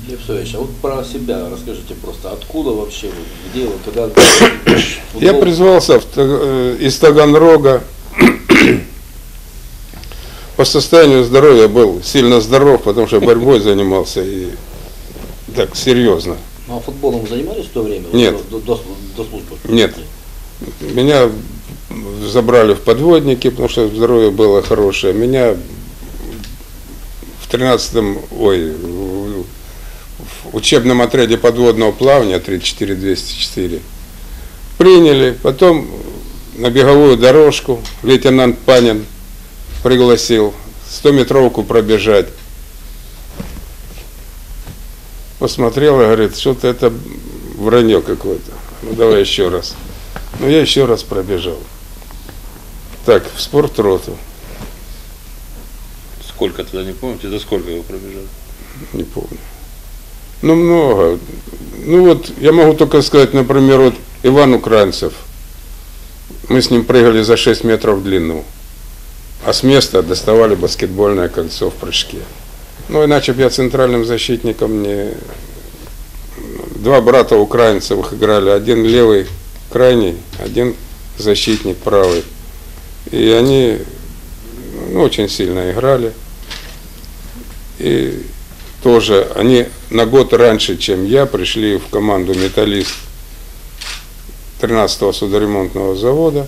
Лев Савельевич, а вот про себя расскажите просто, откуда вообще, где вы, когда... Я призвался из Таганрога. По состоянию здоровья был сильно здоров, потому что борьбой занимался и так серьезно. Ну а футболом занимались в то время? Нет. До службы? Нет. Меня забрали в подводники, потому что здоровье было хорошее. Меня в 13-м, в учебном отряде подводного плавания 34-204 приняли. Потом на беговую дорожку лейтенант Панин пригласил 100-метровку пробежать. Посмотрел и говорит, что-то это вранье какое-то. Ну давай еще раз. Ну я еще раз пробежал. Так, в спортроту. Сколько тогда, не помните? За сколько его пробежали? Не помню. Ну много. Ну вот я могу только сказать, например, вот Иван Украинцев. Мы с ним прыгали за 6 метров в длину. А с места доставали баскетбольное кольцо в прыжке. Ну иначе бы я центральным защитником не... Два брата украинцев играли. Один левый крайний, один защитник правый. И они очень сильно играли. И тоже они на год раньше, чем я, пришли в команду «Металлист» 13-го судоремонтного завода.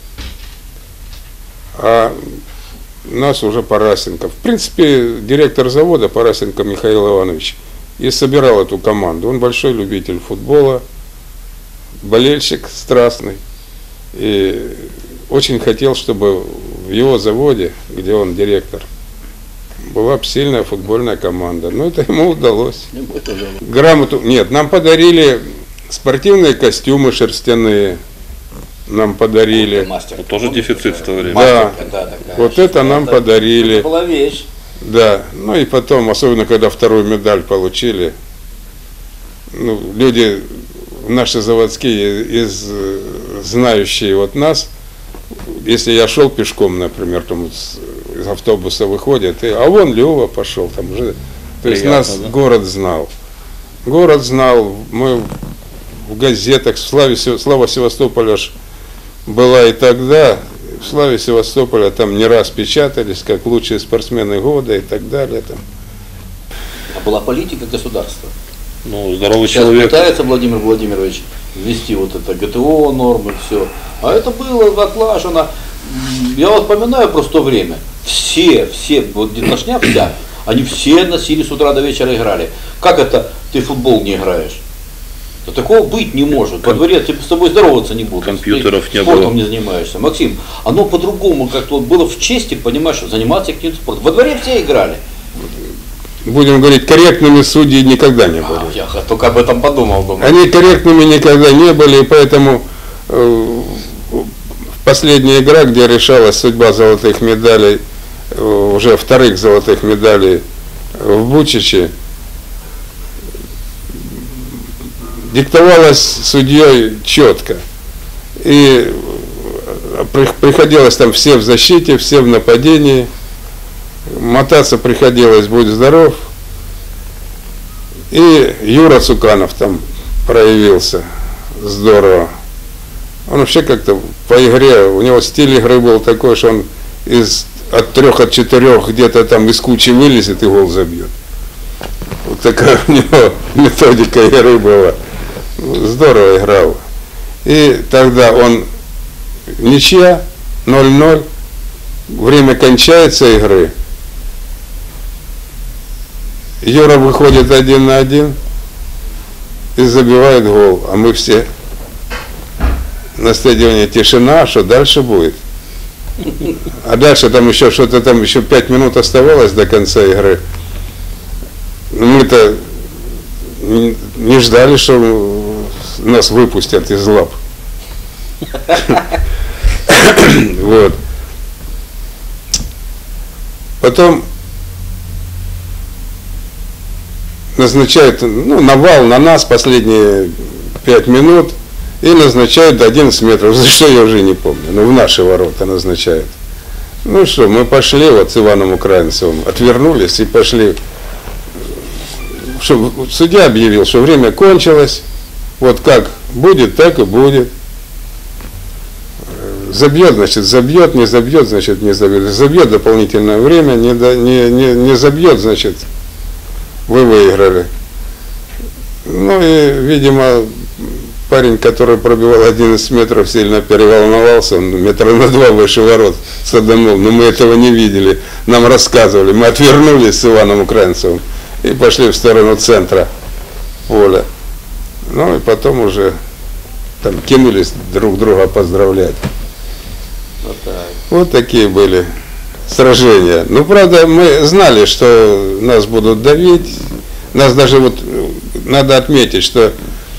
А нас уже Парасенко. В принципе, директор завода Парасенко Михаил Иванович и собирал эту команду. Он большой любитель футбола, болельщик страстный. И очень хотел, чтобы в его заводе, где он директор, была сильная футбольная команда. Но это ему удалось. Грамоту. Нет, нам подарили спортивные костюмы шерстяные. Нам подарили. Мастер. Тоже дефицит в то время. Да, Такая, вот это нам подарили. Это была вещь. Да, ну и потом, особенно когда вторую медаль получили, ну, люди наши заводские, знающие вот нас, если я шел пешком, например, там из автобуса выходят, а вон Лева пошел, там уже, то есть нас город знал. Город знал, мы в газетах, Слава Севастополя была и тогда, в Славе Севастополя там не раз печатались, как лучшие спортсмены года и так далее. Там. А была политика государства. Ну, здоровый Сейчас человек. пытается Владимир Владимирович ввести вот это ГТО, нормы, все. А это было отлажено. Я вот вспоминаю просто то время. Все, вот детношня вся, они все носили с утра до вечера играли. Как это ты в футбол не играешь? Да такого быть не может. Во дворе с тобой здороваться не будут. Компьютеров ты не спортом было. не занимаешься. Максим, оно по-другому как-то вот было в чести, понимаешь, заниматься каким-то спортом. Во дворе все играли. Будем говорить, корректными судьи никогда не были. Я только об этом подумал. Думаю. Они корректными никогда не были, и поэтому последняя игра, где решалась судьба золотых медалей, уже вторых золотых медалей в Бучиче, диктовалось судьей четко. И приходилось там все в защите, все в нападении. Мотаться приходилось, будь здоров. И Юра Цуканов там проявился здорово. Он вообще как-то по игре, у него стиль игры был такой, что он от 3, от 4 где-то там из кучи вылезет и гол забьет. Вот такая у него методика игры была. Здорово играл. И тогда он ничья, 0-0, время кончается игры. Юра выходит 1 на 1 и забивает гол. А мы все на стадионе тишина, что дальше будет. А дальше там еще что-то, там еще 5 минут оставалось до конца игры. Мы-то не ждали, что нас выпустят из лап. Вот. Потом назначают, навал на нас последние 5 минут и назначают до 11 метров. За что я уже не помню. В наши ворота назначают. Ну что, мы пошли вот с Иваном Украинцевым, отвернулись и пошли что судья объявил, что время кончилось, вот как будет, так и будет. Забьет, значит, забьет, не забьет, значит, не забьет. Забьет дополнительное время, не забьет, значит, вы выиграли. Ну и, видимо, парень, который пробивал 11 метров, сильно переволновался, он метра на 2 выше ворот саданул, но мы этого не видели, нам рассказывали, мы отвернулись с Иваном Украинцевым и пошли в сторону центра поля. Ну и потом уже там кинулись друг друга поздравлять. Вот так. Вот такие были сражения. Ну, правда, мы знали, что нас будут давить. Нас даже вот надо отметить, что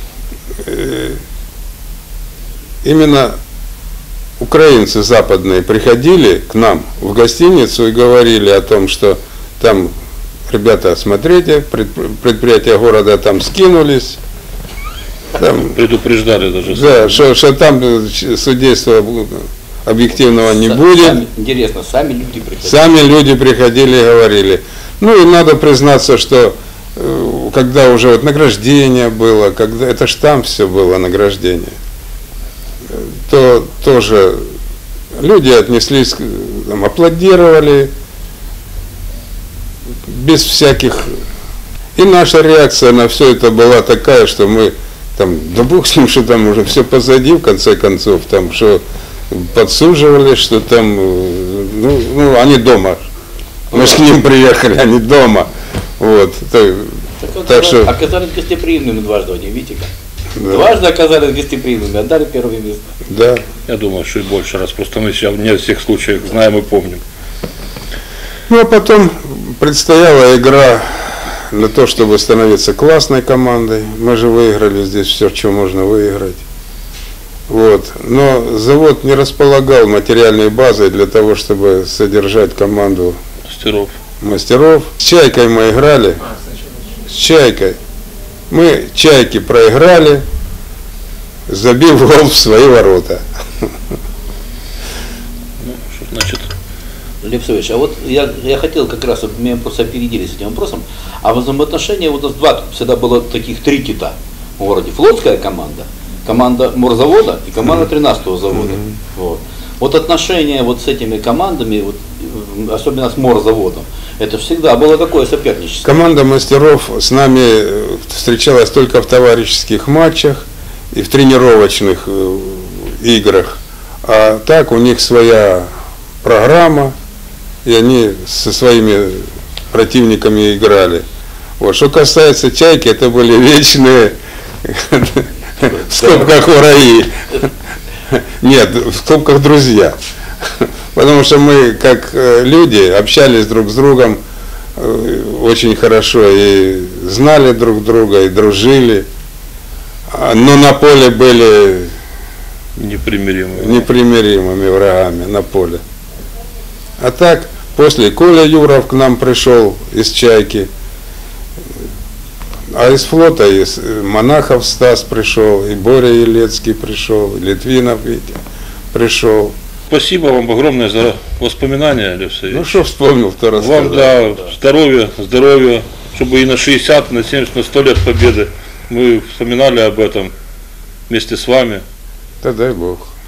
именно украинцы западные приходили к нам в гостиницу и говорили о том, что там, ребята, смотрите, предприятия города там скинулись. Там, Предупреждали даже. да, что там судейства объективного не будет. Интересно, сами люди приходили. Сами люди приходили и говорили. Ну и надо признаться, что когда уже вот награждение было, когда это ж там все было награждение, то тоже люди отнеслись, там, аплодировали без всяких. И наша реакция на все это была такая, что мы там, да бог с ним, что там уже все позади, в конце концов, там, что подсуживали, что там, ну они дома. Мы же к ним приехали, они дома. Вот. Так что... Оказались гостеприимными дважды, они, видите как? Да. Дважды оказались гостеприимными, отдали первые места. Да. Я думаю, что и больше раз. Просто мы сейчас не о всех случаях знаем и помним. Ну а потом предстояла игра на то, чтобы становиться классной командой. Мы же выиграли здесь все, что можно выиграть. Вот. Но завод не располагал материальной базой для того, чтобы содержать команду мастеров. С Чайкой мы играли. С Чайкой. Мы Чайки проиграли, забив гол в свои ворота. Ну, что значит? Лев Савельевич, а вот я хотел как раз, вот меня просто опередили с этим вопросом, а в взаимоотношении вот у нас всегда было таких 3 кита в городе. Флотская команда, команда морзавода и команда 13-го завода. Вот отношения вот с этими командами, вот, особенно с морзаводом, это всегда было какое соперничество? Команда мастеров с нами встречалась только в товарищеских матчах и в тренировочных играх. А так у них своя программа, и они со своими противниками играли. Вот. Что касается Чайки, это были вечные в скобках враги. Нет, в скобках друзья. Потому что мы, как люди, общались друг с другом очень хорошо и знали друг друга, и дружили. Но на поле были непримиримыми врагами на поле. А так, после Коля Юров к нам пришел из Чайки, а из флота из Монахов Стас пришел, и Боря Елецкий пришел, и Литвинов Витя пришел. Спасибо вам огромное за воспоминания, Лев Савельевич. Ну что вспомнил-то рассказать. Вам, да, здоровья, чтобы и на 60, на 70, на 100 лет победы мы вспоминали об этом вместе с вами. Да дай Бог.